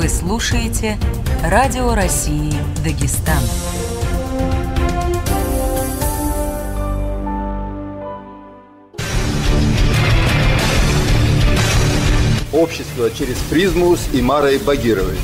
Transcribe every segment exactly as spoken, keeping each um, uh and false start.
Вы слушаете Радио России Дагестан. Общество через призму с Имарой Багировой.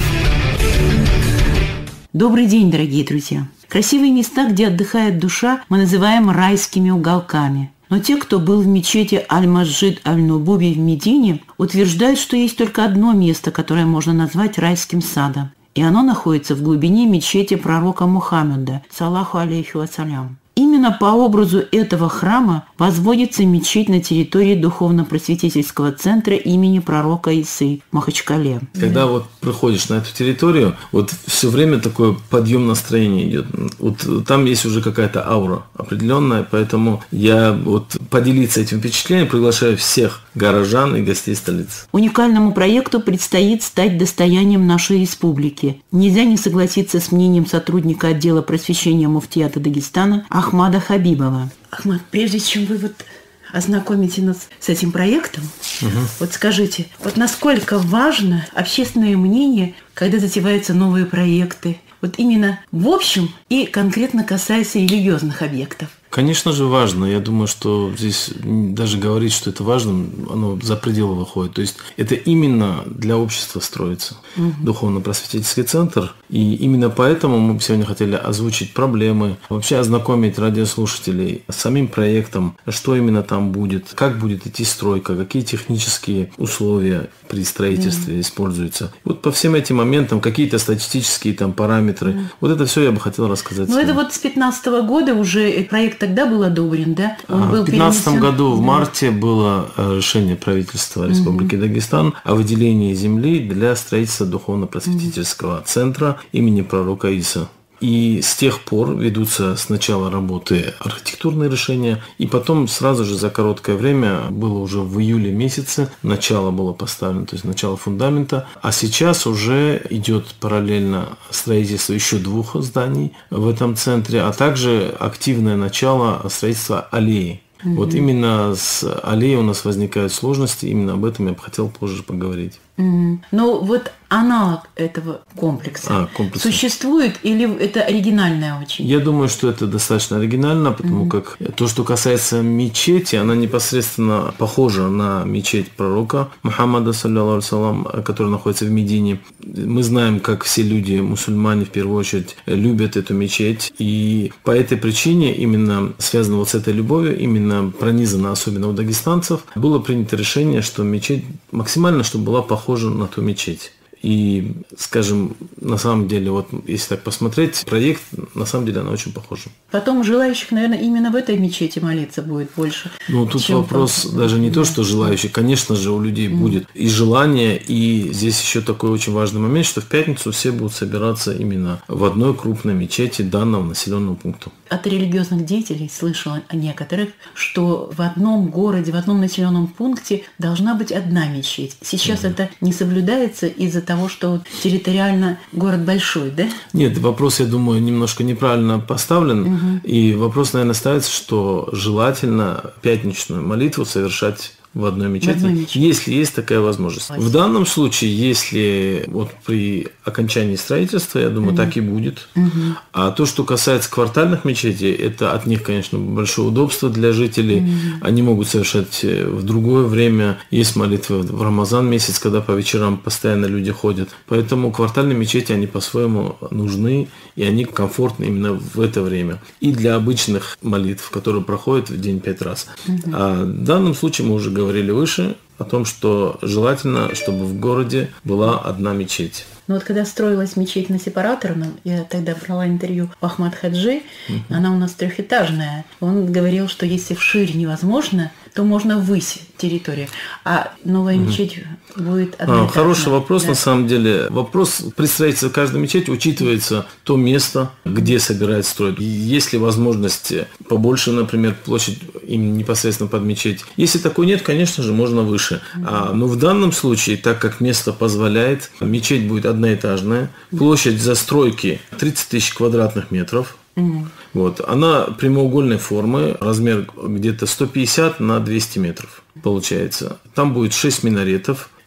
Добрый день, дорогие друзья! Красивые места, где отдыхает душа, мы называем райскими уголками. Но те, кто был в мечети Аль-Масджид Аль-Нубуви в Медине, утверждают, что есть только одно место, которое можно назвать райским садом. И оно находится в глубине мечети пророка Мухаммеда, саллаху алейхи вассалям. Именно по образу этого храма возводится мечеть на территории духовно-просветительского центра имени пророка Исы в Махачкале. Когда вот приходишь на эту территорию, вот все время такой подъем настроения идет. Вот там есть уже какая-то аура определенная, поэтому я вот поделиться этим впечатлением приглашаю всех горожан и гостей столицы. Уникальному проекту предстоит стать достоянием нашей республики. Нельзя не согласиться с мнением сотрудника отдела просвещения муфтията Дагестана Ахмада Хабибова. Ахмад, прежде чем вы вот ознакомите нас с этим проектом, угу. вот скажите, вот насколько важно общественное мнение, когда затеваются новые проекты, вот именно в общем и конкретно касаясь религиозных объектов? Конечно же важно. Я думаю, что здесь даже говорить, что это важно, оно за пределы выходит. То есть это именно для общества строится угу. духовно-просветительский центр. И именно поэтому мы сегодня хотели озвучить проблемы, вообще ознакомить радиослушателей с самим проектом, что именно там будет, как будет идти стройка, какие технические условия при строительстве угу. используются. Вот по всем этим моментам какие-то статистические там параметры. Угу. Вот это все я бы хотел рассказать. Ну это вот с две тысячи пятнадцатого года уже проект тогда был одобрен, да? Он в был две тысячи пятнадцатом перенесен... году в да. марте было решение правительства Республики угу. Дагестан о выделении земли для строительства духовно-просветительского угу. центра имени пророка Иса. И с тех пор ведутся сначала работы архитектурные решения, и потом сразу же за короткое время, было уже в июле месяце, начало было поставлено, то есть начало фундамента, а сейчас уже идет параллельно строительство еще двух зданий в этом центре, а также активное начало строительства аллеи. Mm-hmm. Вот именно с аллеей у нас возникают сложности, именно об этом я бы хотел позже поговорить. Mm-hmm. Ну вот аналог этого комплекса а, комплекс. существует или это оригинальное очень? Я думаю, что это достаточно оригинально, потому mm-hmm. как то, что касается мечети, она непосредственно похожа на мечеть пророка Мухаммада, саллаллаху алейхи вассалям, которая находится в Медине. Мы знаем, как все люди, мусульмане в первую очередь, любят эту мечеть, и по этой причине, именно связано вот с этой любовью, именно пронизано, особенно у дагестанцев, было принято решение, что мечеть максимально, чтобы была похожа на ту мечеть. И, скажем, на самом деле, вот если так посмотреть, проект, на самом деле, она очень похожа. Потом желающих, наверное, именно в этой мечети молиться будет больше. Ну, тут вопрос просто... даже не да. то, что желающих. Конечно же, у людей mm. будет и желание, и здесь еще такой очень важный момент, что в пятницу все будут собираться именно в одной крупной мечети данного населенного пункта. От религиозных деятелей слышала о некоторых, что в одном городе, в одном населенном пункте должна быть одна мечеть. Сейчас mm. это не соблюдается из-за того, что территориально город большой, да? Нет, вопрос, я думаю, немножко неправильно поставлен. Угу. И вопрос, наверное, ставится, что желательно пятничную молитву совершать в одной мечети, в одной мечети, если есть такая возможность. Спасибо. В данном случае, если вот при окончании строительства, я думаю, угу. так и будет. Угу. А то, что касается квартальных мечетей, это от них, конечно, большое удобство для жителей. Угу. Они могут совершать в другое время. Есть молитвы в Рамазан месяц, когда по вечерам постоянно люди ходят. Поэтому квартальные мечети, они по-своему нужны, и они комфортны именно в это время. И для обычных молитв, которые проходят в день пять раз. Угу. А в данном случае мы уже говорили выше о том, что желательно, чтобы в городе была одна мечеть. Но вот когда строилась мечеть на Сепараторном, я тогда брала интервью у Ахмад Хаджи, uh-huh. она у нас трехэтажная. Он говорил, что если вширь невозможно, то можно ввысь территорию, а новая uh-huh. мечеть будет одноэтажная. А, хороший вопрос, да. на самом деле. Вопрос при строительстве каждой мечети учитывается то место, где собирается строить. Есть ли возможность побольше, например, площадь именно непосредственно под мечеть. Если такой нет, конечно же, можно выше. Uh-huh. А, но в данном случае, так как место позволяет, мечеть будет одноэтажная, площадь застройки тридцать тысяч квадратных метров. Mm. Вот. Она прямоугольной формы, размер где-то сто пятьдесят на двести метров получается. Там будет шесть минаретов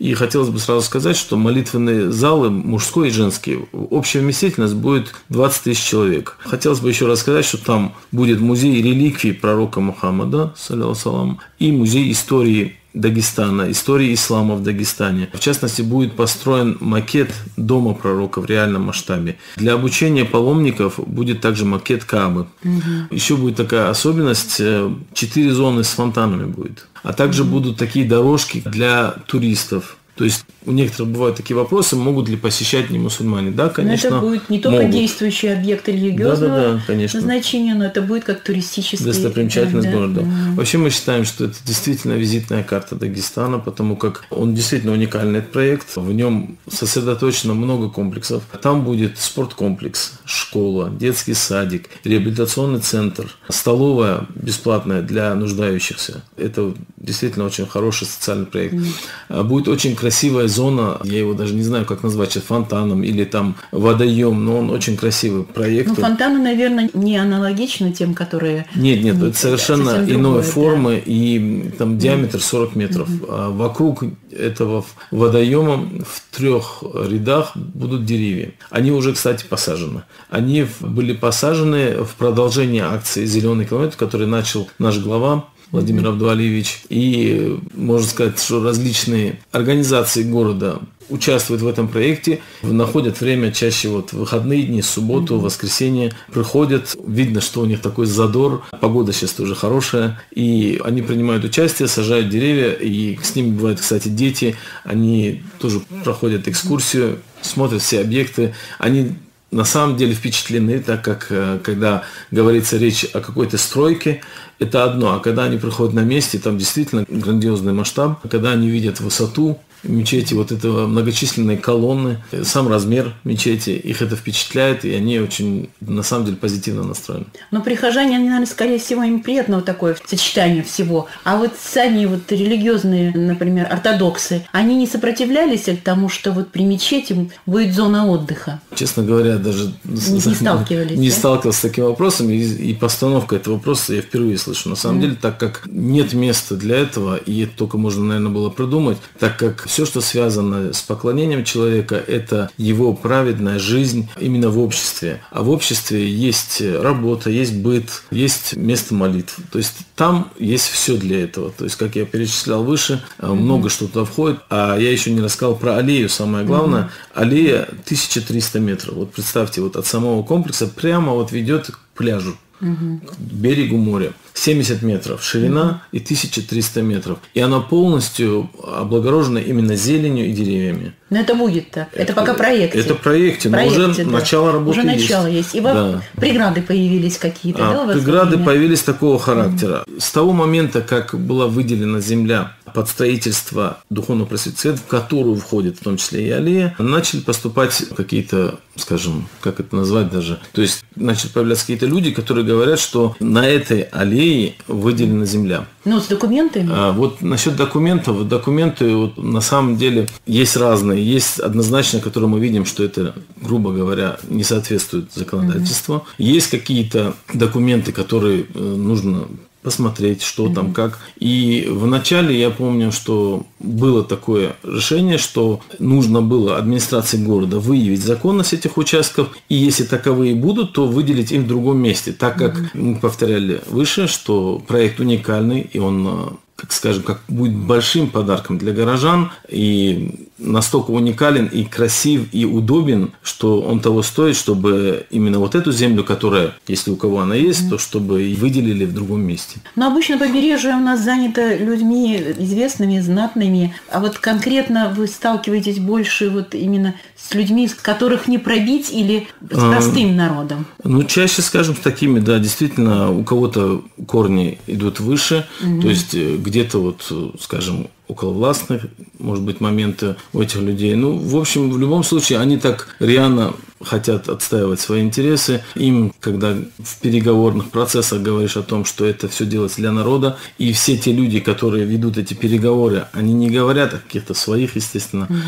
И хотелось бы сразу сказать, что молитвенные залы, мужской и женский, общая вместительность будет двадцать тысяч человек. Хотелось бы еще раз сказать, что там будет музей реликвий пророка Мухаммада, салям, и музей истории Дагестана, истории ислама в Дагестане. В частности, будет построен макет дома пророка в реальном масштабе. Для обучения паломников будет также макет Каабы. Угу. Еще будет такая особенность, четыре зоны с фонтанами будет. А также угу. будут такие дорожки для туристов. То есть у некоторых бывают такие вопросы, могут ли посещать не мусульмане. Да, конечно, но это будет не только могут. Действующий объект религиозного да, да, да, назначения, но это будет как туристический... Достопримечательность да, города. Да. Вообще мы считаем, что это действительно визитная карта Дагестана, потому как он действительно уникальный, этот проект. В нем сосредоточено много комплексов. Там будет спорткомплекс, школа, детский садик, реабилитационный центр, столовая бесплатная для нуждающихся. Это действительно очень хороший социальный проект. Mm. Будет очень красивая зона, я его даже не знаю, как назвать, фонтаном или там водоем, но он очень красивый проект. Ну, фонтаны, наверное, не аналогичны тем, которые... Нет, нет, это совершенно иной другое, формы, да. И там диаметр сорок метров. Mm-hmm. А вокруг этого водоема в трех рядах будут деревья. Они уже, кстати, посажены. Они были посажены в продолжение акции «Зеленый километр», который начал наш глава Владимир Абдуалиевич. И можно сказать, что различные организации города участвуют в этом проекте, находят время чаще вот в выходные дни, субботу, воскресенье, приходят, видно, что у них такой задор, погода сейчас тоже хорошая, и они принимают участие, сажают деревья, и с ними бывают, кстати, дети, они тоже проходят экскурсию, смотрят все объекты, они на самом деле впечатлены, так как когда говорится речь о какой-то стройке, это одно, а когда они приходят на месте, там действительно грандиозный масштаб, когда они видят высоту мечети, вот этого многочисленные колонны, сам размер мечети, их это впечатляет, и они очень, на самом деле, позитивно настроены. Но прихожане, они, наверное, скорее всего, им приятно вот такое сочетание всего. А вот сами вот религиозные, например, ортодоксы, они не сопротивлялись к тому, что вот при мечети будет зона отдыха? Честно говоря, даже не, не сталкивались. Не да? сталкивался с таким вопросом, и, и постановка этого вопроса я впервые слышу. На самом mm. деле, так как нет места для этого, и это только можно, наверное, было придумать, так как все, что связано с поклонением человека, это его праведная жизнь именно в обществе. А в обществе есть работа, есть быт, есть место молитв. То есть там есть все для этого. То есть, как я перечислял выше, mm-hmm. много что туда входит. А я еще не рассказал про аллею, самое главное. Mm-hmm. Аллея тысяча триста метров. Вот представьте, вот от самого комплекса прямо вот ведет к пляжу. Угу. К берегу моря. семьдесят метров ширина угу. и тысяча триста метров. И она полностью облагорожена именно зеленью и деревьями. Но это будет так. Это, это пока проекте. Это проекте, но проекте, уже да. начало работы уже есть. Уже начало есть. И да. преграды появились какие-то. А, да, преграды появились такого характера. Угу. С того момента, как была выделена земля под строительство духовного просветления, в которую входит в том числе и аллея, начали поступать какие-то, скажем, как это назвать даже, то есть начали появляться какие-то люди, которые говорят, что на этой аллее выделена земля. Ну, с документами? А, вот насчет документов, документы вот, на самом деле есть разные. Есть однозначно, которые мы видим, что это, грубо говоря, не соответствует законодательству. Mm-hmm. Есть какие-то документы, которые э, нужно посмотреть, что mm-hmm. там, как. И вначале я помню, что было такое решение, что нужно было администрации города выявить законность этих участков, и если таковые будут, то выделить их в другом месте, так как mm-hmm. мы повторяли выше, что проект уникальный, и он, как скажем, как будет большим подарком для горожан, и настолько уникален и красив и удобен, что он того стоит, чтобы именно вот эту землю, которая, если у кого она есть, mm-hmm. то чтобы выделили в другом месте. Но обычно побережье у нас занято людьми известными, знатными, а вот конкретно вы сталкиваетесь больше вот именно с людьми, которых не пробить, или с простым а, народом? Ну, чаще, скажем, с такими, да, действительно, у кого-то корни идут выше, mm-hmm. то есть где-то вот, скажем, околовластных, может быть, моменты у этих людей. Ну, в общем, в любом случае, они так рьяно хотят отстаивать свои интересы. Им, когда в переговорных процессах говоришь о том, что это все делается для народа, и все те люди, которые ведут эти переговоры, они не говорят о каких-то своих, естественно, mm-hmm.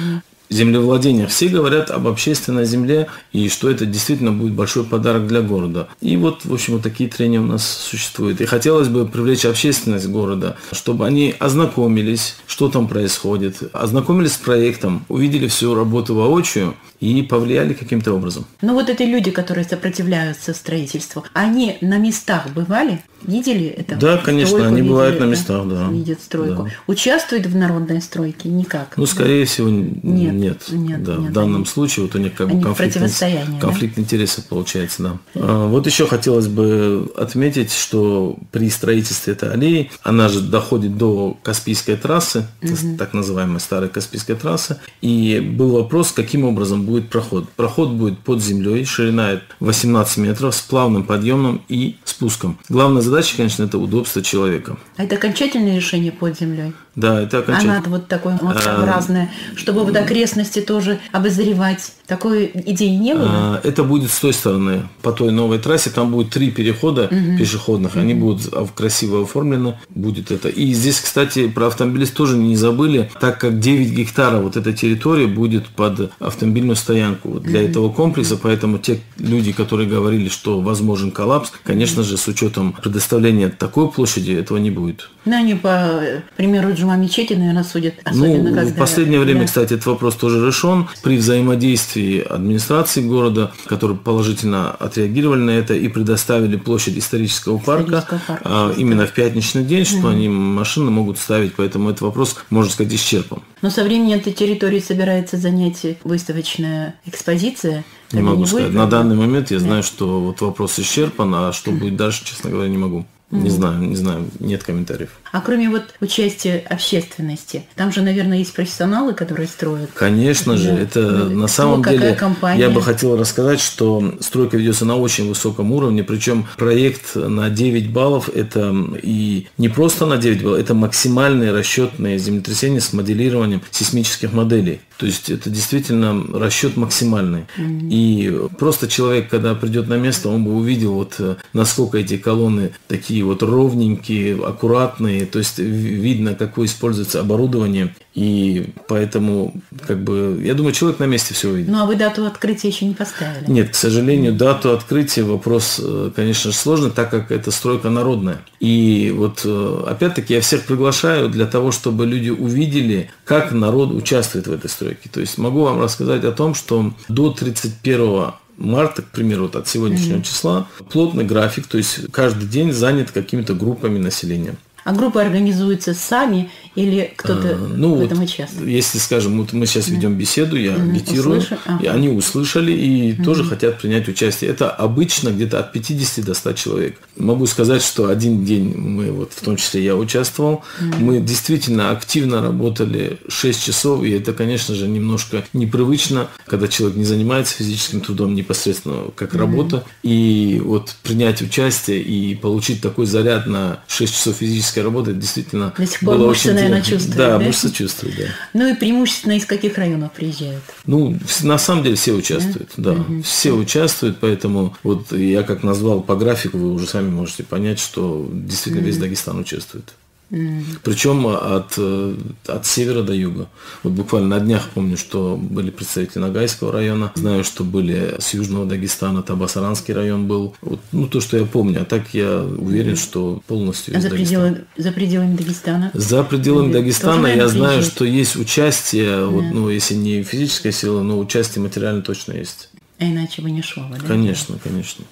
землевладениях. Все говорят об общественной земле и что это действительно будет большой подарок для города. И вот, в общем, вот такие трения у нас существуют. И хотелось бы привлечь общественность города, чтобы они ознакомились, что там происходит, ознакомились с проектом, увидели всю работу воочию и повлияли каким-то образом. Ну вот эти люди, которые сопротивляются строительству, они на местах бывали? Видели это? Да, конечно, стройку, они видели, бывают на да? местах, да. Видят стройку. Да. Участвуют в народной стройке? Никак. Ну, скорее да? всего, нет. Нет, нет, да. нет В данном они, случае вот у них как бы конфликт, конфликт да? интересов получается, да. А, вот еще хотелось бы отметить, что при строительстве этой аллеи, она же доходит до Каспийской трассы, угу. так называемой старой Каспийской трассы, и был вопрос, каким образом будет проход. Проход будет под землей, ширина восемнадцать метров, с плавным подъемом и спуском. Главная задача, конечно, это удобство человека. А это окончательное решение под землей? Да, это окончательно. Она вот такое мостообразное, чтобы вот окрестности тоже обозревать. Такой идеи не было? Это будет с той стороны, по той новой трассе, там будет три перехода угу. пешеходных, они угу. будут красиво оформлены, будет это. И здесь, кстати, про автомобилист тоже не забыли, так как девять гектаров вот этой территории будет под автомобильную стоянку вот для угу. этого комплекса, поэтому те люди, которые говорили, что возможен коллапс, конечно же, с учетом предоставления такой площади, этого не будет. Ну, они по примеру Джума мечети, наверное, судят, особенно ну, когда... в последнее время, да. кстати, этот вопрос тоже решен. При взаимодействии администрации города, которые положительно отреагировали на это и предоставили площадь исторического парка, исторического парка а, именно в пятничный день, что угу. они машины могут ставить, поэтому этот вопрос, можно сказать, исчерпан. Но со временем этой территории собирается занять выставочная экспозиция. Не могу не сказать. Будет? На данный момент я да. знаю, что вот вопрос исчерпан, а что будет дальше, честно говоря, не могу. Не знаю, не знаю, нет комментариев. А кроме вот участия общественности, там же, наверное, есть профессионалы, которые строят. Конечно да. же, это да. на самом Кто, деле, я бы хотел рассказать, что стройка ведется на очень высоком уровне, причем проект на девять баллов, это и не просто на девять баллов, это максимальные расчетные землетрясения с моделированием сейсмических моделей. То есть это действительно расчет максимальный. Mm-hmm. И просто человек, когда придет на место, он бы увидел, вот, насколько эти колонны такие вот ровненькие, аккуратные. То есть видно, какое используется оборудование. И поэтому, как бы, я думаю, человек на месте все увидит. Ну, а вы дату открытия еще не поставили? Нет, к сожалению, дату открытия вопрос, конечно же, сложный, так как это стройка народная. И вот, опять-таки, я всех приглашаю для того, чтобы люди увидели, как народ участвует в этой стройке. То есть могу вам рассказать о том, что до тридцать первого марта, к примеру, вот от сегодняшнего mm-hmm. числа, плотный график, то есть каждый день занят какими-то группами населения. А группы организуются сами или кто-то а, ну, в этом вот, участвует? Если, скажем, вот мы сейчас ведем беседу, я mm-hmm. агитирую, ага. и они услышали и mm-hmm. тоже хотят принять участие. Это обычно где-то от пятидесяти до ста человек. Могу сказать, что один день мы, вот в том числе я участвовал, mm-hmm. мы действительно активно работали шесть часов, и это, конечно же, немножко непривычно, когда человек не занимается физическим трудом непосредственно как mm-hmm. работа, и вот принять участие и получить такой заряд на шесть часов физической работы, действительно до сих пор мышцы, наверное, чувствуют. Да, да, мышцы чувствуют, да. Ну и преимущественно из каких районов приезжают? Ну, на самом деле все участвуют, да, да. Угу. Все участвуют, поэтому вот я как назвал по графику, вы уже сами можете понять, что действительно угу. весь Дагестан участвует. Mm. Причем от, от севера до юга. Вот буквально на днях помню, что были представители Ногайского района. Знаю, что были с южного Дагестана, Табасаранский район был. Вот, ну, то, что я помню. А так я уверен, mm. что полностью весь а за Дагестан. Пределы, за пределами Дагестана? За пределами Тоже, Дагестана я знаю, приезжать? Что есть участие, yeah. вот, ну, если не физическая сила, но участие материально точно есть. А иначе бы не шло, да? Конечно, конечно.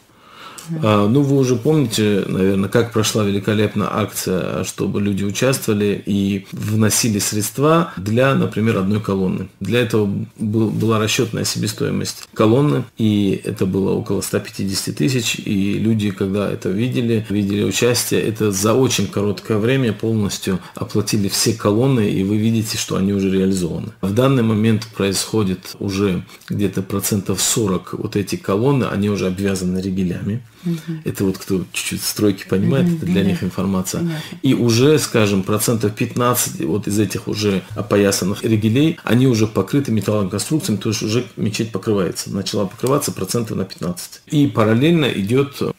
А, ну, вы уже помните, наверное, как прошла великолепная акция, чтобы люди участвовали и вносили средства для, например, одной колонны. Для этого был, была расчетная себестоимость колонны, и это было около ста пятидесяти тысяч, и люди, когда это видели, видели участие, это за очень короткое время полностью оплатили все колонны, и вы видите, что они уже реализованы. В данный момент происходит уже где-то процентов сорок вот эти колонны, они уже обвязаны ригелями. Угу. Это вот кто чуть-чуть стройки понимает, угу. это для да. них информация. Понятно. И уже, скажем, процентов пятнадцать вот из этих уже опоясанных ригелей, они уже покрыты металловыми конструкциями, то есть уже мечеть покрывается. Начала покрываться процентов на пятнадцать. И параллельно идет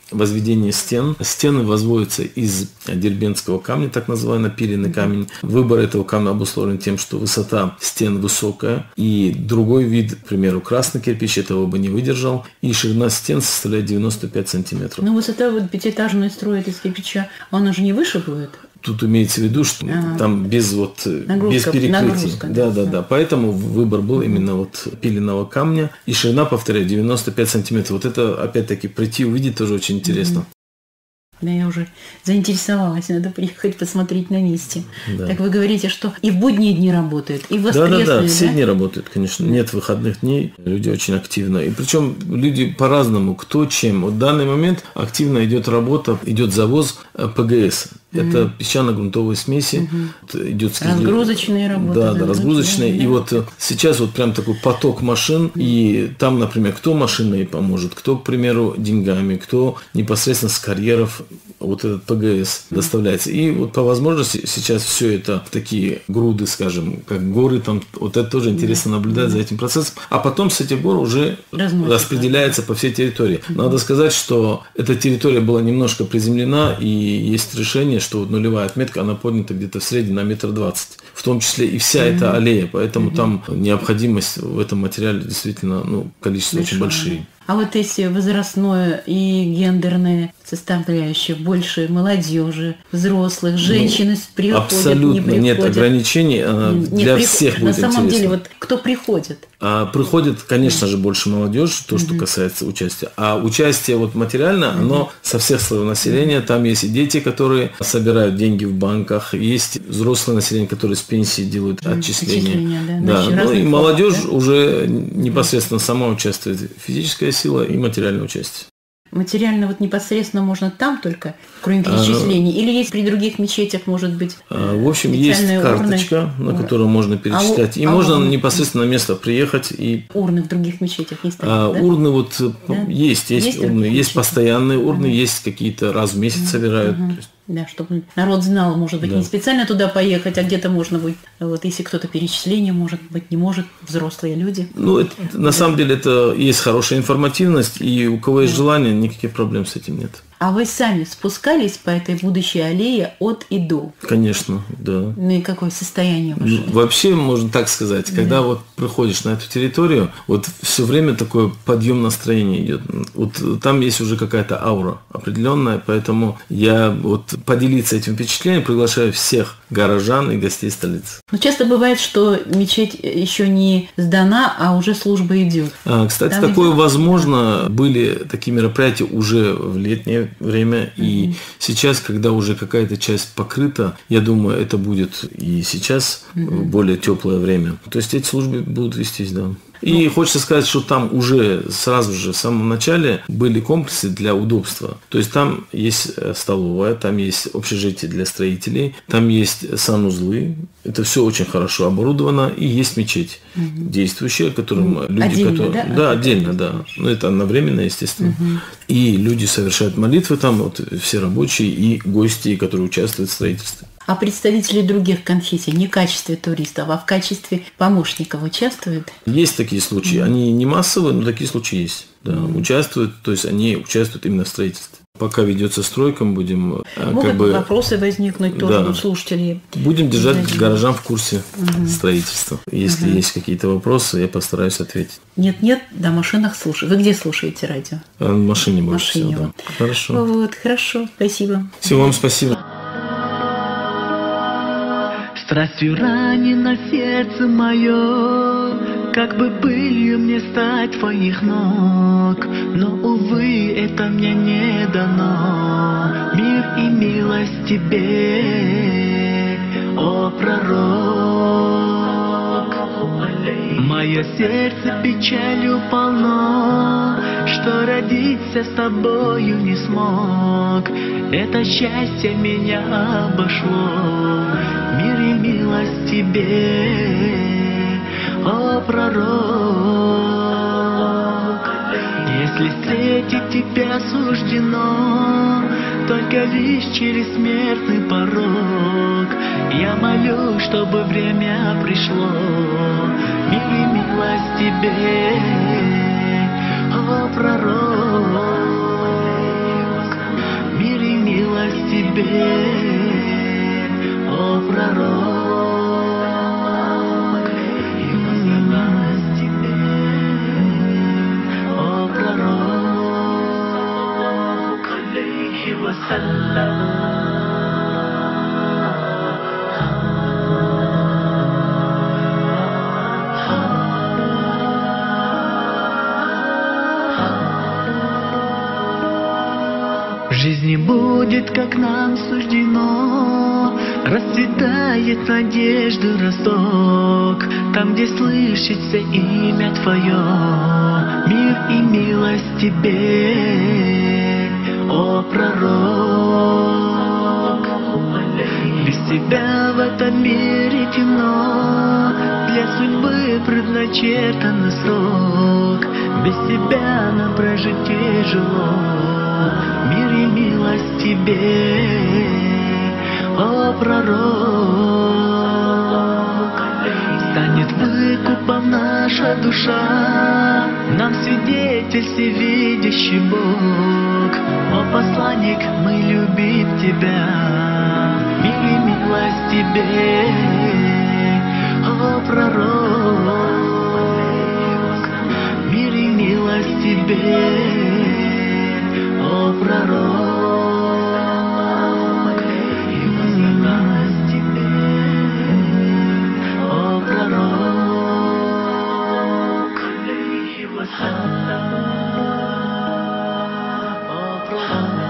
возведение стен. Стены возводятся из дербентского камня, так называемый напиленный камень. Выбор этого камня обусловлен тем, что высота стен высокая, и другой вид, к примеру, красный кирпич этого бы не выдержал, и ширина стен составляет девяносто пять сантиметров. Ну, высота вот пятиэтажную строят из кирпича, она же не выше будет? Тут имеется в виду, что ага. там без, вот, без перекрытий. Нагрузка, да, да, да, да. Поэтому выбор был именно вот пиленного камня. И ширина, повторяю, девяносто пять сантиметров. Вот это, опять-таки, прийти увидеть тоже очень интересно. Mm-hmm. Да, я уже заинтересовалась, надо приехать посмотреть на месте. Да. Так вы говорите, что и в будние дни работают, и в воскресные, да? Да, да, все да? дни работают, конечно. Нет выходных дней, люди очень активно. И причем люди по-разному, кто чем. Вот в данный момент активно идет работа, идет завоз ПГС. Это mm-hmm. песчано-грунтовые смеси. Mm-hmm. Идет разгрузочные работы. Да, да, разгрузочные. Да, и да. вот сейчас вот прям такой поток машин. Mm-hmm. И там, например, кто машиной поможет, кто, к примеру, деньгами, кто непосредственно с карьеров вот этот ПГС mm-hmm. доставляется. И вот по возможности сейчас все это такие груды, скажем, как горы. Там, вот это тоже интересно mm-hmm. наблюдать mm-hmm. за этим процессом. А потом с этих гор уже Разносит, распределяется да. по всей территории. Mm-hmm. Надо сказать, что эта территория была немножко приземлена, и есть решение, что вот нулевая отметка, она поднята где-то в среднем на метр двадцать. В том числе и вся mm-hmm. эта аллея. Поэтому mm-hmm. там необходимость в этом материале действительно, ну, количество Большое. Очень большие. А вот если возрастное и гендерное составляющие, больше молодежи, взрослых, женщины ну, приходят, абсолютно не приходят? Нет ограничений, нет, для при... всех будет интересно. На самом деле, вот кто приходит? А, приходит, конечно же, больше молодежь, то, что mm-hmm. касается участия. А участие вот материально, mm-hmm. оно со всех слоев населения. Mm-hmm. Там есть и дети, которые собирают деньги в банках, есть взрослое население, которые с пенсии делают mm-hmm. отчисления. отчисления да. Да. Ну и молодежь форм, да? уже непосредственно mm-hmm. сама участвует. Физическая сила и материальное участие. Материально вот непосредственно можно там только, кроме перечислений, а, или есть при других мечетях, может быть, а, в общем, есть карточка, урны, на которую можно перечислять, а, и а можно урны? непосредственно на место приехать. И... Урны в других мечетях есть такие, а, да? Урны вот да? есть, есть, есть урны, есть постоянные урны, ага. есть какие-то раз в месяц ага. собирают. Ага. Да, чтобы народ знал, может быть, да. не специально туда поехать, а где-то можно будет, вот если кто-то перечисление, может быть, не может, взрослые люди. Ну, это, на да. самом деле, это есть хорошая информативность, и у кого есть да. желание, никаких проблем с этим нет. А вы сами спускались по этой будущей аллее от и до? Конечно, да. Ну и какое состояние ваше? Ну, вообще, можно так сказать, да. когда вот приходишь на эту территорию, вот все время такой подъем настроения идет. Вот там есть уже какая-то аура определенная, поэтому я вот поделиться этим впечатлением приглашаю всех горожан и гостей столицы. Но часто бывает, что мечеть еще не сдана, а уже служба идет. А, кстати, там такое идет? возможно. Да. Были такие мероприятия уже в летнее время, mm-hmm. и сейчас, когда уже какая-то часть покрыта, я думаю, это будет и сейчас mm-hmm. в более теплое время. То есть эти службы будут вестись, да. И ну, хочется сказать, что там уже сразу же в самом начале были комплексы для удобства. То есть там есть столовая, там есть общежитие для строителей, там есть санузлы. Это все очень хорошо оборудовано. И есть мечеть угу. действующая, которым люди... Отдельно, которые, да? Да, отдельно, да. Ну, это одновременно, естественно. Угу. И люди совершают молитвы там, вот все рабочие и гости, которые участвуют в строительстве. А представители других конфессий не в качестве туристов, а в качестве помощников участвуют? Есть такие случаи. Mm-hmm. Они не массовые, но такие случаи есть. Да, mm-hmm. участвуют, то есть они участвуют именно в строительстве. Пока ведется стройка, мы будем... Могут как бы, вопросы возникнуть тоже да, у слушателей. Будем держать знаете. горожан в курсе угу. строительства. Если угу. есть какие-то вопросы, я постараюсь ответить. Нет-нет, да, в машинах слушаю. Вы где слушаете радио? В машине больше машине, всего, вот. да. Хорошо. Вот, хорошо, спасибо. Всего вам спасибо. Страстью ранено сердце мое, как бы пылью мне стать твоих ног, но, увы, это мне не дано. Мир и милость тебе, о пророк. Мое сердце печалью полно, что родиться с тобою не смог. Это счастье меня обошло. Мир и милость тебе, о пророк. Если встретить тебя суждено только лишь через смертный порог, я молю, чтобы время пришло. Мир и милость тебе, о пророк. жизни будет, как нам суждено. Расцветает надежды росток, там, где слышится имя Твое. Мир и милость Тебе, о пророк. Без Тебя в этом мире темно, для судьбы предначертан срок. Без Тебя нам прожить тяжело. Мир и милость Тебе, о пророк. Станет выкупом наша душа, нам свидетель всевидящий Бог. О посланник, мы любим Тебя. Мир и милость Тебе, о пророк. Мир и милость Тебе, о пророк. Мир и милость Тебе, о пророк. О пророк.